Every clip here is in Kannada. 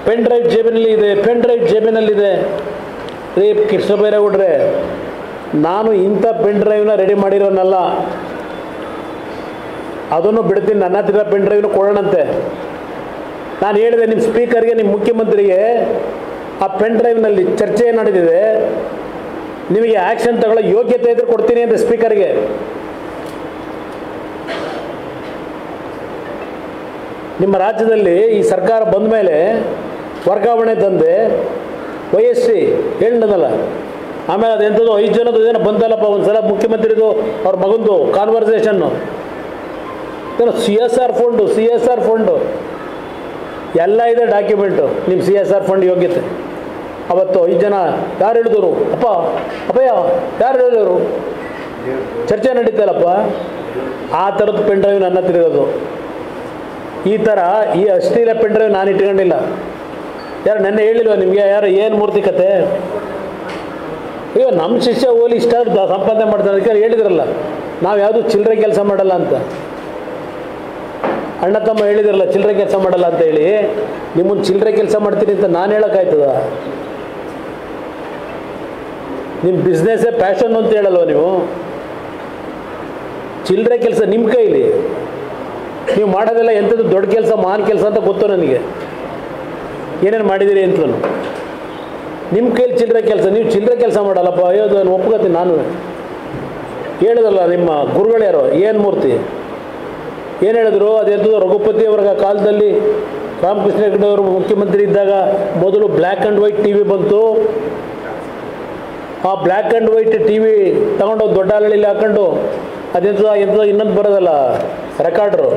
ಪೆನ್ ಡ್ರೈವ್ ಜೇಬಿನಲ್ಲಿ ಇದೆ, ಪೆನ್ ಡ್ರೈವ್ ಜೇಬಿನಲ್ಲಿದೆ. ರೀ ಕೃಷ್ಣ ಬೈರೇಗೌಡ್ರೆ, ನಾನು ಇಂಥ ಪೆನ್ ಡ್ರೈವ್ನ ರೆಡಿ ಮಾಡಿರೋನಲ್ಲ, ಅದನ್ನು ಬಿಡ್ತೀನಿ. ನನ್ನ ಹತ್ರ ಪೆನ್ ಡ್ರೈವ್ನ ಕೊಡೋಣಂತೆ. ನಾನು ಹೇಳಿದೆ ನಿಮ್ಮ ಸ್ಪೀಕರ್ಗೆ, ನಿಮ್ಮ ಮುಖ್ಯಮಂತ್ರಿಗೆ, ಆ ಪೆನ್ ಡ್ರೈವ್ನಲ್ಲಿ ಚರ್ಚೆ ನಡೆದಿದೆ, ನಿಮಗೆ ಆ್ಯಕ್ಷನ್ ತಗೊಳ್ಳೋ ಯೋಗ್ಯತೆ ಇದ್ರೆ ಕೊಡ್ತೀನಿ ಅಂತ ಸ್ಪೀಕರ್ಗೆ. ನಿಮ್ಮ ರಾಜ್ಯದಲ್ಲಿ ಈ ಸರ್ಕಾರ ಬಂದ ಮೇಲೆ ವರ್ಗಾವಣೆ ತಂದೆ OSC ಹೇಳಿದಲ್ಲ, ಆಮೇಲೆ ಅದೆಂಥದ್ದು 5 ಜನದ್ದು ಏನೋ ಬಂದಲ್ಲಪ್ಪ ಒಂದು ಸಲ ಮುಖ್ಯಮಂತ್ರಿದು ಅವ್ರ ಮಗಂದು ಕಾನ್ವರ್ಸೇಷನ್ನು, ಏನೋ CSR ಫಂಡು ಎಲ್ಲ ಇದೆ ಡಾಕ್ಯುಮೆಂಟು. ನಿಮ್ಮ CSR ಫಂಡ್ ಯೋಗ್ಯತೆ ಅವತ್ತು 5 ಜನ ಯಾರು ಹೇಳಿದವರು? ಅಪ್ಪಯ್ಯ ಯಾರು ಹೇಳಿದವರು? ಚರ್ಚೆ ನಡೀತಲ್ಲಪ್ಪ. ಆ ಥರದ್ದು ಪೆನ್ ಡ್ರೈವ್ ನನ್ನ ಹತ್ರ ಇರೋದು. ಈ ಥರ ಈ ಅಶ್ಲೀಲ ಪೆನ್ ಡ್ರೈವ್ ನಾನು ಇಟ್ಕೊಂಡಿಲ್ಲ. ಯಾರು ನೆನ್ನೆ ಹೇಳಿಲ್ವ ನಿಮಗೆ? ಯಾರು ಏನು ಮೂರ್ತಿ ಕತೆ? ಅಯ್ಯೋ ನಮ್ಮ ಶಿಷ್ಯ ಹೋಲಿ ಇಷ್ಟ ಸಂಪಾದನೆ ಮಾಡ್ತಾರೆ ಅದಕ್ಕೆ ಹೇಳಿದ್ರಲ್ಲ, ನಾವು ಯಾವುದು ಚಿಲ್ಲರೆ ಕೆಲಸ ಮಾಡಲ್ಲ ಅಂತ. ಅಣ್ಣ ತಮ್ಮ ಹೇಳಿದ್ರಲ್ಲ ಚಿಲ್ಲರೆ ಕೆಲಸ ಮಾಡಲ್ಲ ಅಂತ ಹೇಳಿ. ನಿಮ್ಮನ್ನು ಚಿಲ್ಲರೆ ಕೆಲಸ ಮಾಡ್ತೀನಿ ಅಂತ ನಾನು ಹೇಳೋಕ್ಕಾಯ್ತದ? ನಿಮ್ಮ ಬಿಸ್ನೆಸ್ಸೇ ಪ್ಯಾಷನ್ ಅಂತ ಹೇಳಲ್ವ ನೀವು? ಚಿಲ್ಲರೆ ಕೆಲಸ ನಿಮ್ಮ ಕೈಲಿ ನೀವು ಮಾಡೋದೆಲ್ಲ ಎಂಥದ್ದು ದೊಡ್ಡ ಕೆಲಸ, ಮಹಾನ್ ಕೆಲಸ ಅಂತ ಗೊತ್ತು ನನಗೆ, ಏನೇನು ಮಾಡಿದ್ದೀರಿ ಅಂತ. ನಿಮ್ಮ ಕೈಲಿ ಚಿಲ್ಲರೆ ಕೆಲಸ, ನೀವು ಚಿಲ್ಲರೆ ಕೆಲಸ ಮಾಡಲ್ಲಪ್ಪ. ಅಯ್ಯೋ ನಾನು ಒಪ್ಕೋತೀನಿ. ನಾನು ಹೇಳಿದಲ್ಲ ನಿಮ್ಮ ಗುರುಗಳು ಯಾರು, ಏನು ಮೂರ್ತಿ ಏನು ಹೇಳಿದ್ರು? ಅದೆಂಥದ್ದು ರಘುಪತಿ ಅವರ ಕಾಲದಲ್ಲಿ ರಾಮಕೃಷ್ಣ ಹೆಗಡೆ ಅವರು ಮುಖ್ಯಮಂತ್ರಿ ಇದ್ದಾಗ ಮೊದಲು ಬ್ಲ್ಯಾಕ್ ಆ್ಯಂಡ್ ವೈಟ್ TV ಬಂತು. ಆ ಬ್ಲ್ಯಾಕ್ ಆ್ಯಂಡ್ ವೈಟ್ TV ತಗೊಂಡೋಗಿ ದೊಡ್ಡ ಹಳ್ಳಿಲಿ ಹಾಕೊಂಡು ಎಂಥದ್ದು ಇನ್ನೊಂದು ಬರೋದಲ್ಲ ರೆಕಾರ್ಡ್ರು,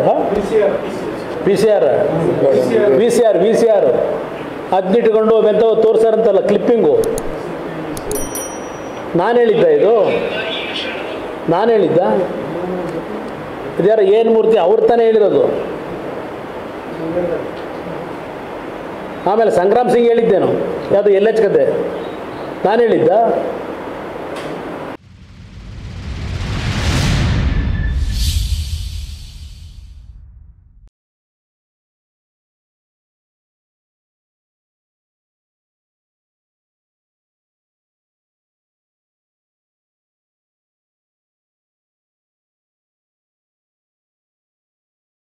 VCR ಅದನ್ನಿಟ್ಕೊಂಡು ಎಂಥ ತೋರಿಸಾರಂತಲ್ಲ ಕ್ಲಿಪ್ಪಿಂಗು. ನಾನು ಹೇಳಿದ್ದ ಇದು? ನಾನು ಹೇಳಿದ್ದ? ಇದ್ಯಾರು ಏನು ಮೂರ್ತಿ ಅವ್ರು ತಾನೇ ಹೇಳಿರೋದು. ಆಮೇಲೆ ಸಂಗ್ರಾಮ್ ಸಿಂಗ್ ಹೇಳಿದ್ದೇನು? ಯಾವುದು LH ಕತೆ ನಾನು ಹೇಳಿದ್ದ?